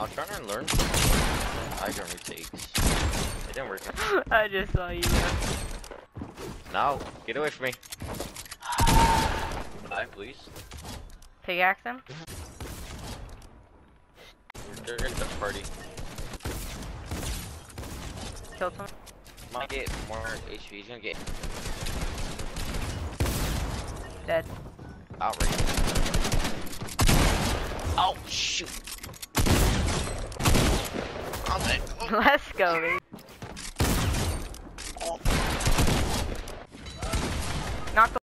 I'm trying to learn tiger retakes. It didn't work. I just saw you. No, get away from me. Die, please. Pickaxe him? They're in the party. Killed someone? Might get more HP. He's gonna get Dead. outraged. Oh shoot! I'm dead. Let's go, baby. Knock the